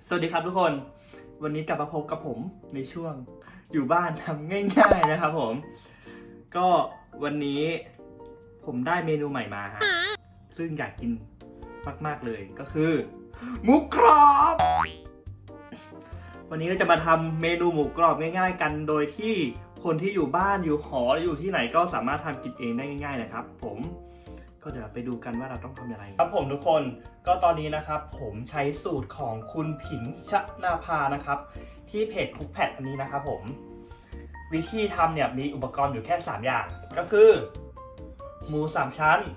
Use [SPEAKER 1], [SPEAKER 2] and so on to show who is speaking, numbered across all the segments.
[SPEAKER 1] สวัสดีครับทุกคนวันนี้กลับมาพบกับผมในช่วงอยู่บ้านทำง่ายๆนะครับผมก็วันนี้ผมได้เมนูใหม่มาฮะซึ่งอยากกินมากๆเลยก็คือหมูกรอบวันนี้เราจะมาทำเมนูหมูกรอบง่ายๆกันโดยที่คนที่อยู่บ้านอยู่หอหรืออยู่ที่ไหนก็สามารถทำกินเองได้ง่ายๆนะครับผมก็เดี๋ยวไปดูกันว่าเราต้องทำอย่างไรครับผมทุกคนก็ตอนนี้นะครับผมใช้สูตรของคุณผิงชนาภานะครับที่เพจคุกแพดอันนี้นะครับผมวิธีทำเนี่ยมีอุปกรณ์อยู่แค่3อย่างก็คือหมู3ชั้น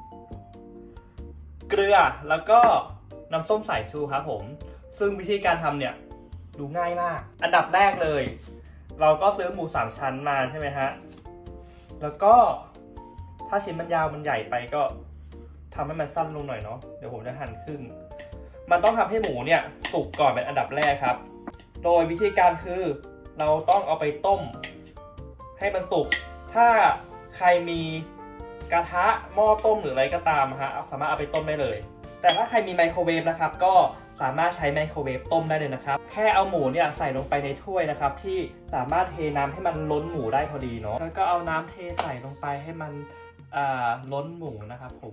[SPEAKER 1] เกลือแล้วก็น้ำส้มสายชูครับผมซึ่งวิธีการทำเนี่ยดูง่ายมากอันดับแรกเลยเราก็ซื้อหมู3ชั้นมาใช่ไหมฮะแล้วก็ถ้าชิ้นมันยาวมันใหญ่ไปก็ทำให้มันสั้นลงหน่อยเนาะเดี๋ยวผมจะหั่นครึ่งมันต้องทำให้หมูเนี่ยสุกก่อนเป็นอันดับแรกครับโดยวิธีการคือเราต้องเอาไปต้มให้มันสุกถ้าใครมีกระทะหม้อต้มหรืออะไรก็ตามฮะสามารถเอาไปต้มได้เลยแต่ถ้าใครมีไมโครเวฟนะครับก็สามารถใช้ไมโครเวฟต้มได้เลยนะครับแค่เอาหมูเนี่ยใส่ลงไปในถ้วยนะครับที่สามารถเทน้ำให้มันล้นหมูได้พอดีเนาะแล้วก็เอาน้ำเทใส่ลงไปให้มันล้นหมูนะครับผม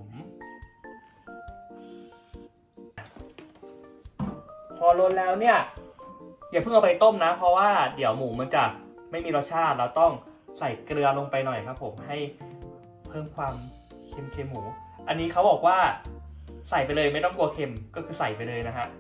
[SPEAKER 1] พอล้นแล้วเนี่ยอย่าเพิ่งเอาไปต้มนะเพราะว่าเดี๋ยวหมูมันจะไม่มีรสชาติเราต้องใส่เกลือลงไปหน่อยครับผมให้เพิ่มความเค็มหมูอันนี้เขาบอกว่าใส่ไปเลยไม่ต้องกลัวเค็มก็คือใส่ไปเลยนะฮะ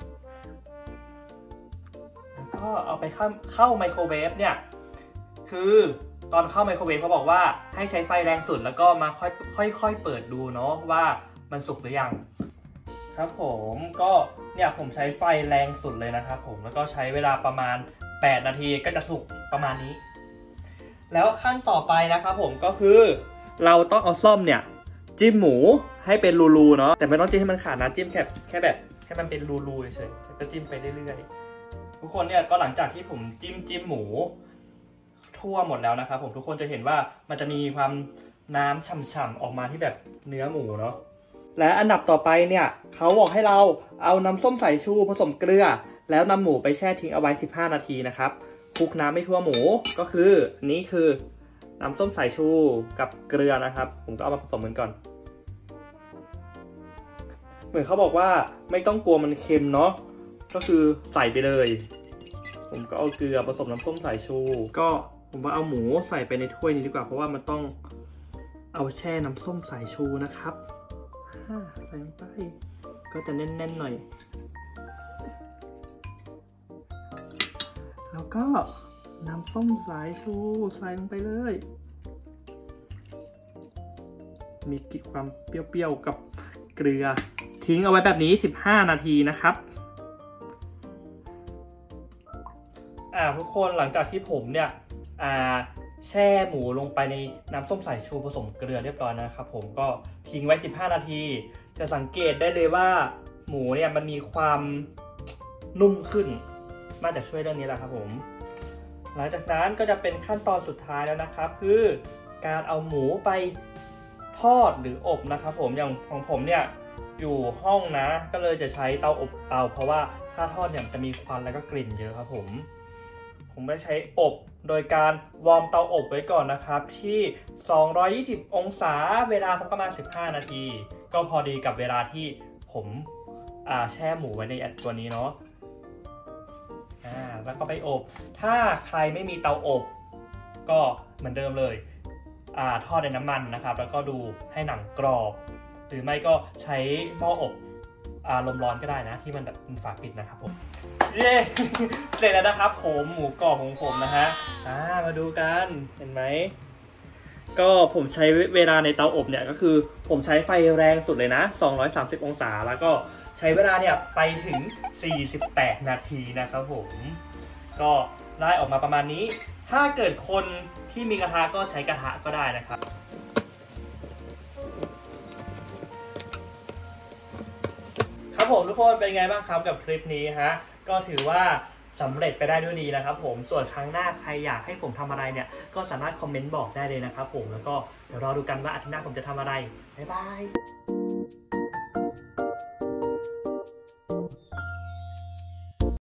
[SPEAKER 1] แล้วก็เอาไปเข้าไมโครเวฟเนี่ยคือตอนเข้าไมโครเวฟเขาบอกว่าให้ใช้ไฟแรงสุดแล้วก็มาค่อยเปิดดูเนาะว่ามันสุกหรือยังครับผมก็เนี่ยผมใช้ไฟแรงสุดเลยนะครับผมแล้วก็ใช้เวลาประมาณ8นาทีก็จะสุกประมาณนี้แล้วขั้นต่อไปนะครับผมก็คือเราต้องเอาส้อมเนี่ยจิ้มหมูให้เป็นรูๆเนาะแต่ไม่ต้องจิ้มให้มันขาดนะจิ้มแค่แบบให้มันเป็นรูๆเฉยๆแล้วก็จิ้มไปเรื่อยๆทุกคนเนี่ยก็หลังจากที่ผมจิ้มหมูทั่วหมดแล้วนะครับผมทุกคนจะเห็นว่ามันจะมีความน้ำฉ่ำๆออกมาที่แบบเนื้อหมูเนาะและอันดับต่อไปเนี่ยเขาบอกให้เราเอาน้ำส้มสายชูผสมเกลือแล้วนำหมูไปแช่ทิ้งเอาไว้15นาทีนะครับคลุกน้ำไม่ทั่วหมูก็คือนี่คือน้ำส้มสายชูกับเกลือนะครับผมก็เอามาผสมกันก่อนเหมือนเขาบอกว่าไม่ต้องกลัวมันเค็มเนาะก็คือใส่ไปเลยผมก็เอาเกลือผสมน้ำส้มสายชูก็ผมว่าเอาหมูใส่ไปในถ้วยนี้ดีกว่าเพราะว่ามันต้องเอาแช่น้ำส้มสายชูนะครับใส่ลงไปก็จะแน่นๆหน่อยแล้วก็น้ำส้มสายชูใส่ลงไปเลยมีกลิ่นความเปรี้ยวๆกับเกลือทิ้งเอาไว้แบบนี้15นาทีนะครับทุกคนหลังจากที่ผมเนี่ยแช่หมูลงไปในน้ำส้มสายชูผสมเกลือเรียบร้อยนะครับผมก็ทิ้งไว้15นาทีจะสังเกตได้เลยว่าหมูเนี่ยมันมีความนุ่มขึ้นมาจากช่วยเรื่องนี้แหละครับผมหลังจากนั้นก็จะเป็นขั้นตอนสุดท้ายแล้วนะครับคือการเอาหมูไปทอดหรืออบนะครับผมอย่างของผมเนี่ยอยู่ห้องนะก็เลยจะใช้เตาอบเพราะว่าถ้าทอดเนี่ยจะมีควันแล้วก็กลิ่นเยอะครับผมได้ใช้อบโดยการวอร์มเตาอบไว้ก่อนนะครับที่220องศาเวลาสักประมาณ15นาทีก็พอดีกับเวลาที่ผมแช่หมูไว้ในตัวนี้เนาะแล้วก็ไปอบถ้าใครไม่มีเตาอบก็เหมือนเดิมเลยทอดในน้ำมันนะครับแล้วก็ดูให้หนังกรอบหรือไม่ก็ใช้หม้ออบลมร้อนก็ได้นะที่มันแบบเป็นฝาปิดนะครับผมเย้เสร็จแล้วนะครับผมหมูกรอบของผมนะฮะมาดูกันเห็นไหมก็ผมใช้เวลาในเตาอบเนี่ยก็คือผมใช้ไฟแรงสุดเลยนะ230องศาแล้วก็ใช้เวลาเนี่ยไปถึง48นาทีนะครับผมก็ได้ออกมาประมาณนี้ถ้าเกิดคนที่มีกระทะก็ใช้กระทะก็ได้นะครับครับผมทุกคนเป็นไงบ้างครับกับคลิปนี้ฮะก็ถือว่าสำเร็จไปได้ด้วยดีนะครับผมส่วนครั้งหน้าใครอยากให้ผมทำอะไรเนี่ยก็สามารถคอมเมนต์บอกได้เลยนะครับผมแล้วก็เดี๋ยวรอดูกันว่าอาทิตย์หน้าผมจะทำอะไรบ๊ายบาย